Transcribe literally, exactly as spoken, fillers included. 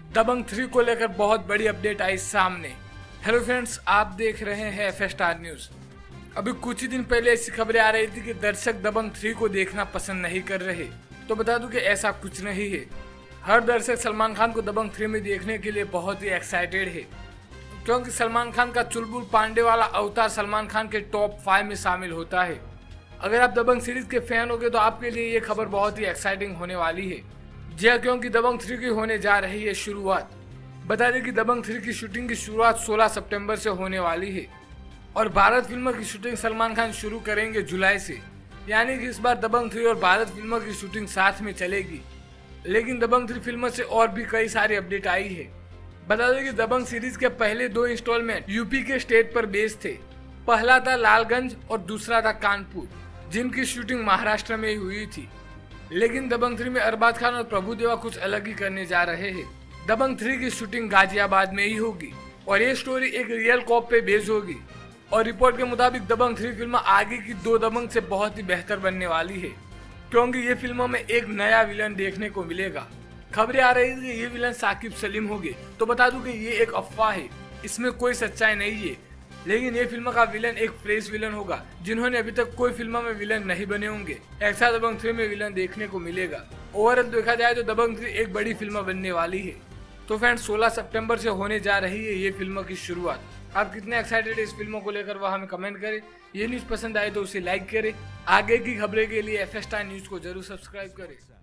दबंग three को लेकर बहुत बड़ी अपडेट आई सामने। हेलो फ्रेंड्स, आप देख रहे हैं एफ स्टार न्यूज। अभी कुछ ही दिन पहले ऐसी खबरें आ रही थी कि दर्शक दबंग थ्री को देखना पसंद नहीं कर रहे, तो बता दूं कि ऐसा कुछ नहीं है। हर दर्शक सलमान खान को दबंग थ्री में देखने के लिए बहुत ही एक्साइटेड है, क्योंकि सलमान खान का चुलबुल पांडे वाला अवतार सलमान खान के टॉप फाइव में शामिल होता है। अगर आप दबंग सीरीज के फैन होगे तो आपके लिए ये खबर बहुत ही एक्साइटिंग होने वाली है। जी हाँ, क्योंकि दबंग थ्री की होने जा रही है शुरुआत। बता दें कि दबंग थ्री की शूटिंग की शुरुआत सोलह सितंबर से होने वाली है और भारत फिल्म की शूटिंग सलमान खान शुरू करेंगे जुलाई से। यानी कि इस बार दबंग थ्री और भारत फिल्म की शूटिंग साथ में चलेगी। लेकिन दबंग थ्री फिल्म से और भी कई सारी अपडेट आई है। बता दें कि दबंग सीरीज के पहले दो इंस्टॉलमेंट यूपी के स्टेट पर बेस्ड थे। पहला था लालगंज और दूसरा था कानपुर, जिनकी शूटिंग महाराष्ट्र में ही हुई थी। लेकिन दबंग थ्री में अरबाज खान और प्रभुदेवा कुछ अलग ही करने जा रहे हैं। दबंग थ्री की शूटिंग गाजियाबाद में ही होगी और ये स्टोरी एक रियल कॉप पे बेस्ड होगी। और रिपोर्ट के मुताबिक दबंग थ्री फिल्म आगे की दो दबंग से बहुत ही बेहतर बनने वाली है, क्योंकि ये फिल्मों में एक नया विलन देखने को मिलेगा। खबरें आ रही थी कि ये विलन साकिब सलीम होंगे, तो बता दूं कि ये एक अफवाह है, इसमें कोई सच्चाई नहीं है। लेकिन ये फिल्म का विलन एक फ्रेश विलन होगा, जिन्होंने अभी तक कोई फिल्म में विलन नहीं बने होंगे। ऐसा दबंग थ्री में विलन देखने को मिलेगा। ओवरऑल देखा जाए तो दबंग थ्री एक बड़ी फिल्म बनने वाली है। तो फ्रेंड्स, सोलह सितंबर से होने जा रही है ये फिल्म की शुरुआत। आप कितने एक्साइटेड है इस फिल्म को लेकर वह हमें कमेंट करें। ये न्यूज पसंद आए तो उसे लाइक करें। आगे की खबरें के लिए एफ स्टार न्यूज को जरूर सब्सक्राइब करें।